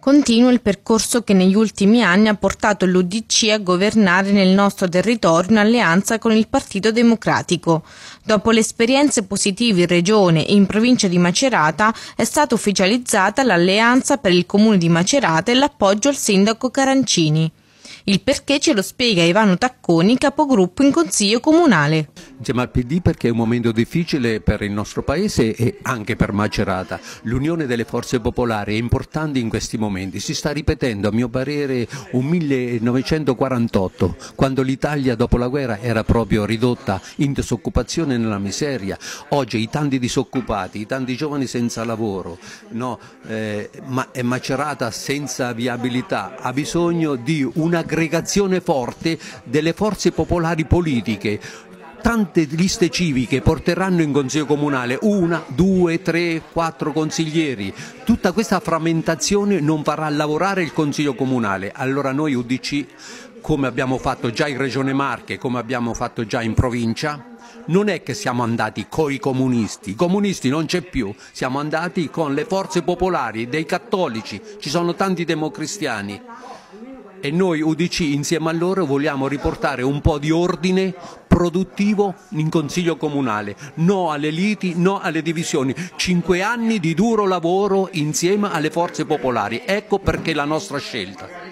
Continua il percorso che negli ultimi anni ha portato l'UDC a governare nel nostro territorio in alleanza con il Partito Democratico. Dopo le esperienze positive in Regione e in provincia di Macerata è stata ufficializzata l'alleanza per il comune di Macerata e l'appoggio al sindaco Carancini. Il perché ce lo spiega Ivano Tacconi, capogruppo in Consiglio Comunale. Insieme al PD perché è un momento difficile per il nostro Paese e anche per Macerata. L'unione delle forze popolari è importante in questi momenti. Si sta ripetendo, a mio parere, un 1948, quando l'Italia dopo la guerra era proprio ridotta in disoccupazione e nella miseria. Oggi i tanti disoccupati, i tanti giovani senza lavoro, no? Macerata senza viabilità ha bisogno di un'aggregazione forte delle forze popolari politiche. Tante liste civiche porteranno in Consiglio Comunale 1, 2, 3, 4 consiglieri. Tutta questa frammentazione non farà lavorare il Consiglio Comunale. Allora noi UDC, come abbiamo fatto già in Regione Marche, come abbiamo fatto già in provincia, non è che siamo andati coi comunisti, i comunisti non c'è più, siamo andati con le forze popolari, dei cattolici, ci sono tanti democristiani. E noi UDC insieme a loro vogliamo riportare un po' di ordine produttivo in Consiglio Comunale, no alle liti, no alle divisioni, 5 anni di duro lavoro insieme alle forze popolari, ecco perché la nostra scelta.